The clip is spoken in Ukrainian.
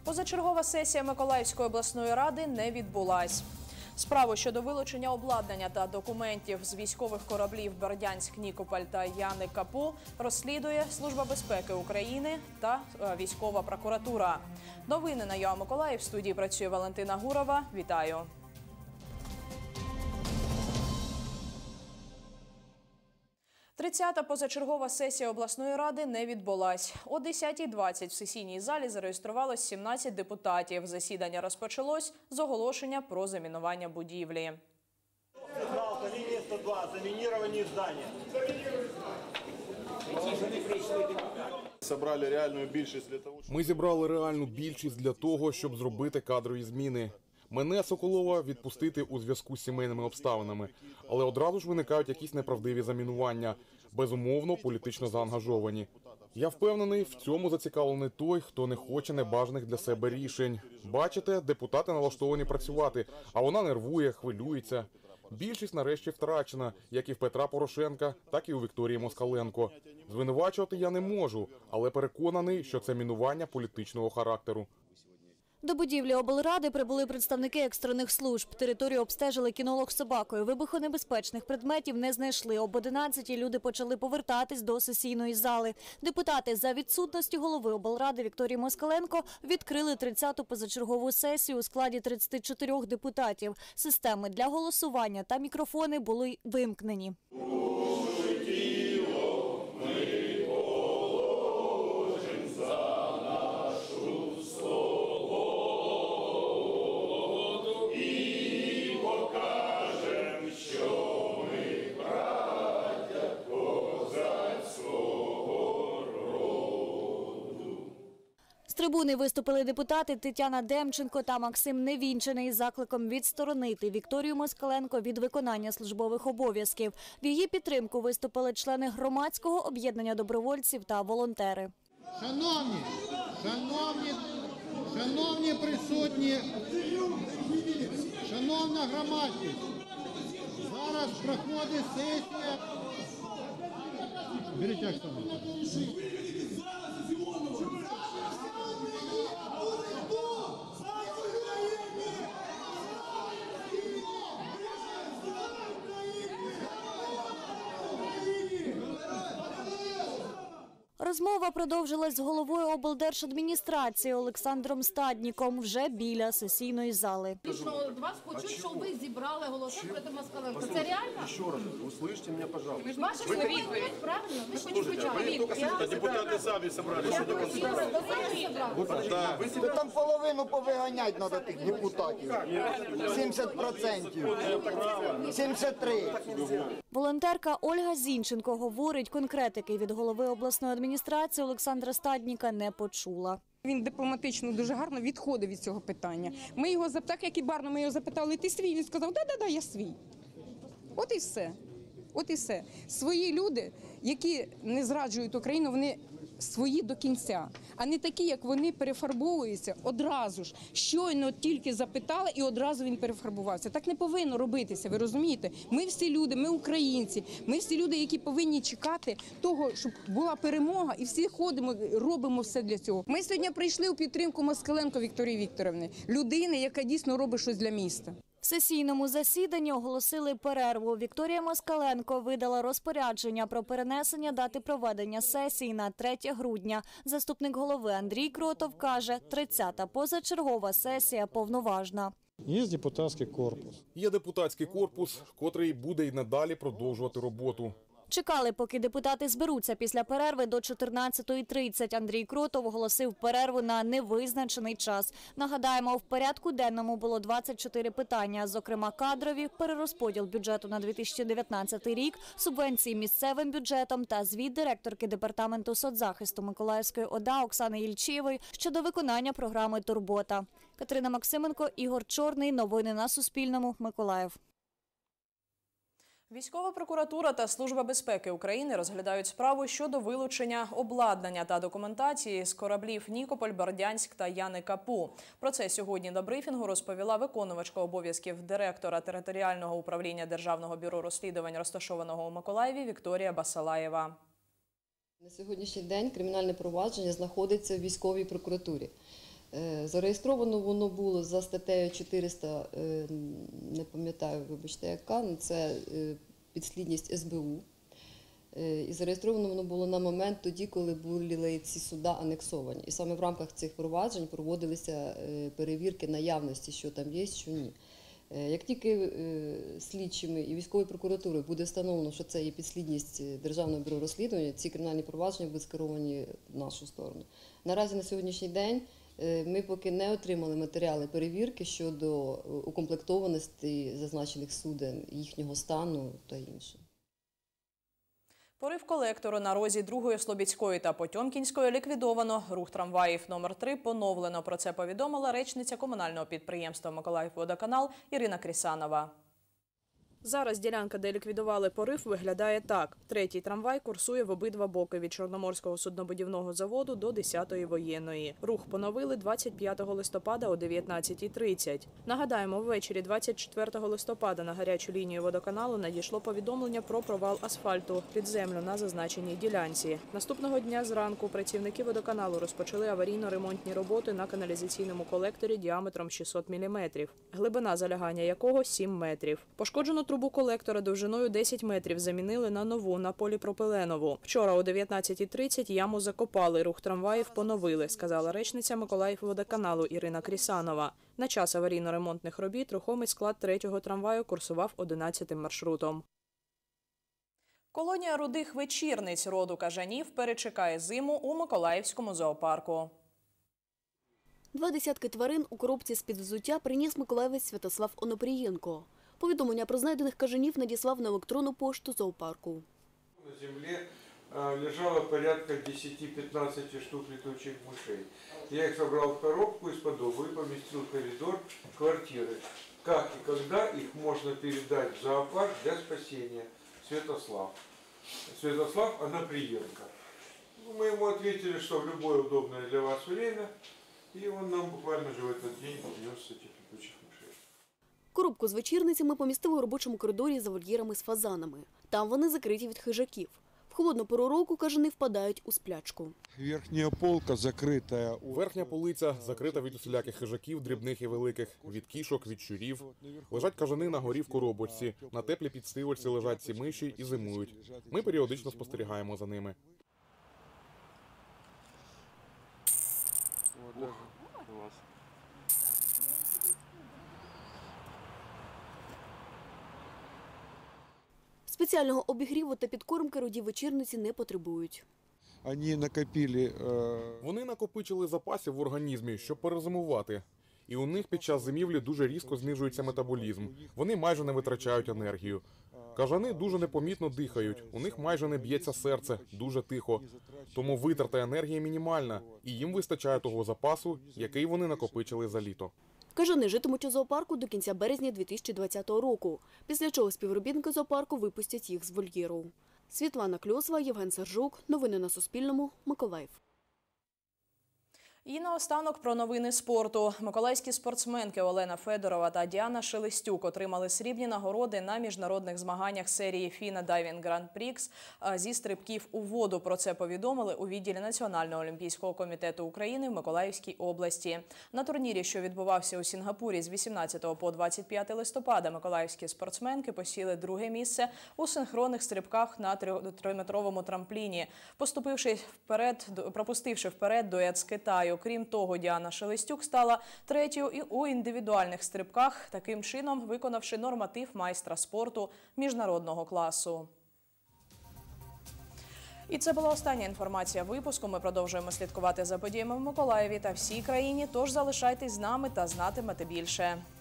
Позачергова сесія Миколаївської обласної ради не відбулась. Справу щодо вилучення обладнання та документів з військових кораблів «Бердянськ», «Нікополь» та «Яни Капу» розслідує Служба безпеки України та військова прокуратура. Новини на ЮА Миколаїв. В студії працює Валентина Гурова. Вітаю. Тридцята позачергова сесія обласної ради не відбулась. О 10:20 в сесійній залі зареєструвалось 17 депутатів. Засідання розпочалось з оголошення про замінування будівлі. Сигнал по лінії 102. Замініровані здання. Ми зібрали реальну більшість для того, щоб зробити кадрові зміни. Мене, Соколова, відпустити у зв'язку з сімейними обставинами. Але одразу ж виникають якісь неправдиві замінування. Безумовно, політично заангажовані. Я впевнений, в цьому зацікавлений той, хто не хоче небажаних для себе рішень. Бачите, депутати налаштовані працювати, а вона нервує, хвилюється. Більшість нарешті втрачена, як і в Петра Порошенка, так і у Вікторії Москаленко. Звинувачувати я не можу, але переконаний, що це мінування політичного характеру. До будівлі облради прибули представники екстрених служб. Територію обстежили кінолог з собакою. Вибухонебезпечних предметів не знайшли. Об 11-й люди почали повертатись до сесійної зали. Депутати за відсутності голови облради Вікторії Москаленко відкрили 30-ту позачергову сесію у складі 34 депутатів. Системи для голосування та мікрофони були вимкнені. З трибуни виступили депутати Тетяна Демченко та Максим Невінчений із закликом відсторонити Вікторію Москаленко від виконання службових обов'язків. В її підтримку виступили члени громадського об'єднання добровольців та волонтери. Шановні присутні, шановна громадськість, зараз проходить сесія. Беріть як там. Розмова продовжилась з головою облдержадміністрації Олександром Стадніком вже біля сесійної зали. Вас почуть, що ви зібрали голоси проти Москаленко. Це реально? Ще раз, услышьте мене, пожалуйста. Ваші слова є, правильно? Ви ж почули. Депутати самі зібрали. Ви там половину повиганять треба тих депутатів. 70%. 73%. Волонтерка Ольга Зінченко говорить, конкретики від голови обласної адміністрації Олександра Стадніка не почула. Він дипломатично дуже гарно відходив від цього питання. Ми його так як і Барна, ми його запитали: "Ти свій?" Він сказав: "Да, я свій". От і все. От і все. Свої люди, які не зраджують Україну, вони свої до кінця, а не такі, як вони, перефарбовуються одразу ж. Щойно тільки запитали, і одразу він перефарбувався. Так не повинно робитися, ви розумієте? Ми всі люди, ми українці, ми всі люди, які повинні чекати того, щоб була перемога, і всі ходимо, робимо все для цього. Ми сьогодні прийшли у підтримку Москаленко Вікторії Вікторівни, людини, яка дійсно робить щось для міста. В сесійному засіданні оголосили перерву. Вікторія Москаленко видала розпорядження про перенесення дати проведення сесії на 3 грудня. Заступник голови Андрій Кротов каже, 30-та позачергова сесія повноважна. Є депутатський корпус. Є депутатський корпус, котрий буде й надалі продовжувати роботу. Чекали, поки депутати зберуться після перерви до 14:30. Андрій Кротов оголосив перерву на невизначений час. Нагадаємо, в порядку денному було 24 питання, зокрема кадрові, перерозподіл бюджету на 2019 рік, субвенції місцевим бюджетом та звіт директорки Департаменту соцзахисту Миколаївської ОДА Оксани Ільчиєвої щодо виконання програми «Турбота». Катерина Максименко, Ігор Чорний. Новини на Суспільному. Миколаїв. Військова прокуратура та Служба безпеки України розглядають справу щодо вилучення обладнання та документації з кораблів «Нікополь», «Бердянськ» та «Яни Капу». Про це сьогодні на брифінгу розповіла виконувачка обов'язків директора територіального управління Державного бюро розслідувань, розташованого у Миколаєві, Вікторія Басалаєва. На сьогоднішній день кримінальне провадження знаходиться в військовій прокуратурі. Зареєстровано воно було за статтею 400, не пам'ятаю, вибачте, яка, це підслідність СБУ. І зареєстровано воно було на момент тоді, коли були ці суда анексовані. І саме в рамках цих проваджень проводилися перевірки наявності, що там є, що ні. Як тільки слідчими і військовою прокуратурою буде встановлено, що це є підслідність Державного бюро розслідування, ці кримінальні провадження будуть скеровані в нашу сторону. Наразі на сьогоднішній день ми поки не отримали матеріали перевірки щодо укомплектованості зазначених суден, їхнього стану та інше. Порив колектору на розі 2-ї Слобідської та Потьомкінської ліквідовано. Рух трамваїв номер 3 поновлено. Про це повідомила речниця комунального підприємства «Миколаївводоканал» Ірина Крісанова. Зараз ділянка, де ліквідували порив, виглядає так. 3-й трамвай курсує в обидва боки від Чорноморського суднобудівного заводу до 10-ї воєнної. Рух поновили 25 листопада о 19:30. Нагадаємо, ввечері 24 листопада на гарячу лінію водоканалу надійшло повідомлення про провал асфальту під землю на зазначеній ділянці. Наступного дня зранку працівники водоканалу розпочали аварійно-ремонтні роботи на каналізаційному колекторі діаметром 600 мм, глибина залягання якого 7 метрів. Пошкоджену трубу колектора довжиною 10 метрів замінили на нову, на поліпропиленову. Вчора о 19:30 яму закопали, рух трамваїв поновили, сказала речниця Миколаївводоканалу Ірина Крісанова. На час аварійно-ремонтних робіт рухомий склад 3-го трамваю курсував 11-м маршрутом. Колонія рудих вечірниць роду кажанів перечекає зиму у Миколаївському зоопарку. 20 тварин у коробці з-під взуття приніс миколаївець Святослав Онопрієнко. Повідомлення про знайдених кажанів надіслав на електронну пошту зоопарку. На землі лежало порядка 10-15 штук летучих мышей. Я их собрал в коробку из подоба и поместил в коридор квартиры. Как и когда их можно передать в зоопарк для спасения? Святослав. Святослав Онопрієнко. Мы ему ответили, что в любое удобное для вас время, и он нам буквально же в этот день принес этих летучих мышей. Коробку з вечірницями помістили у робочому коридорі за вольєрами з фазанами. Там вони закриті від хижаків. В холодну пору року кажани впадають у сплячку. Верхня полка закрита. Верхня полиця закрита від усіляких хижаків, дрібних і великих, від кішок, від щурів. Лежать кажани на горі в коробочці. На теплій підстилочці лежать ці миші і зимують. Ми періодично спостерігаємо за ними. Спеціального обігріву та підкормки руді вечірниці не потребують. Вони накопичили запасів в організмі, щоб перезимувати. І у них під час зимівлі дуже різко знижується метаболізм. Вони майже не витрачають енергію. Кажани дуже непомітно дихають, у них майже не б'ється серце, дуже тихо. Тому витрата енергії мінімальна, і їм вистачає того запасу, який вони накопичили за літо. Кажани житимуть у зоопарку до кінця березня 2020 року, після чого співробітники зоопарку випустять їх з вольєру. Світлана Кльосова, Євген Сержук. Новини на Суспільному. Миколаїв. І наостанок про новини спорту. Миколаївські спортсменки Олена Федорова та Діана Шелестюк отримали срібні нагороди на міжнародних змаганнях серії FINA Diving Grand Prix зі стрибків у воду. Про це повідомили у відділі Національного олімпійського комітету України в Миколаївській області. На турнірі, що відбувався у Сінгапурі з 18 по 25 листопада, миколаївські спортсменки посіли друге місце у синхронних стрибках на 3-метровому трампліні, пропустивши вперед дует з Китаю. Крім того, Діана Шелестюк стала третьою і у індивідуальних стрибках, таким чином виконавши норматив майстра спорту міжнародного класу. І це була остання інформація випуску. Ми продовжуємо слідкувати за подіями в Миколаєві та всій країні, тож залишайтесь з нами та знатимете більше.